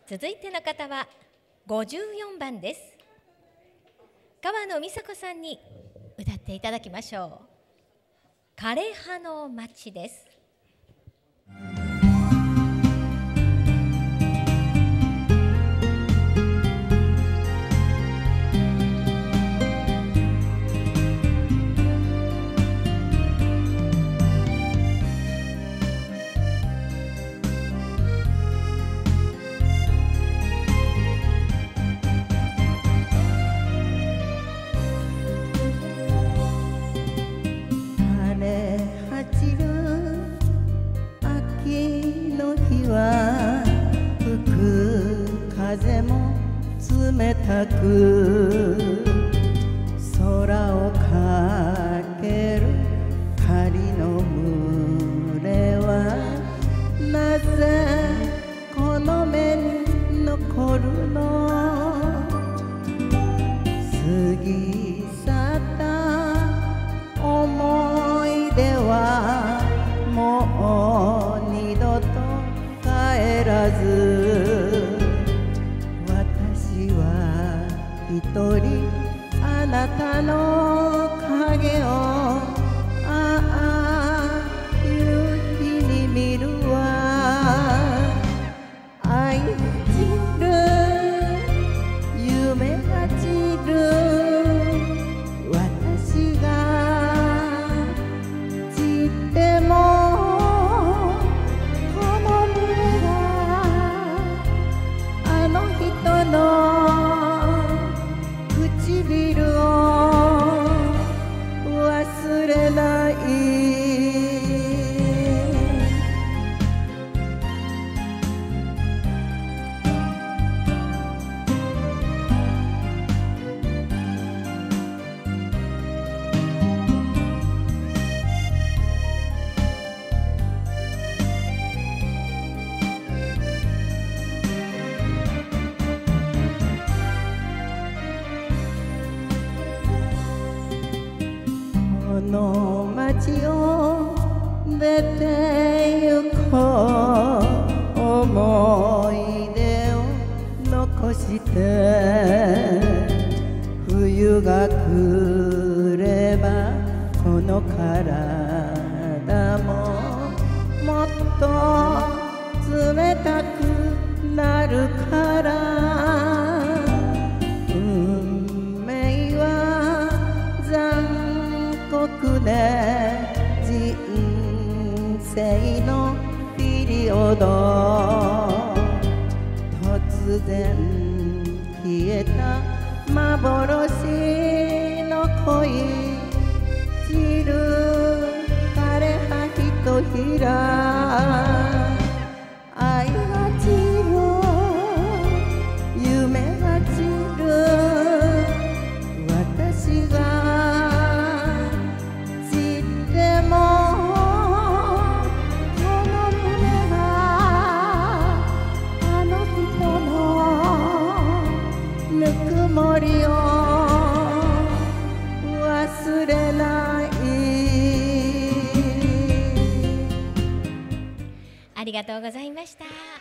続いての方は54番です。川野美佐子さんに歌っていただきましょう。枯葉の街です。 風も冷たく空をかける針の群れはなぜこの目に残るの。過ぎ去った思い出はもう二度と帰らず、一人あなたの影を夕日に見るわ。愛が散る夢が散る私が散ってもこの胸があの人の唇を忘れない。この街を出てゆこう、思い出を残して冬が来ればこの体ももっと冷たくなるから。人生のピリオド、突然消えた幻の恋散る枯葉ひとひら。愛が散る夢が散る私が森を忘れない。 ありがとうございました。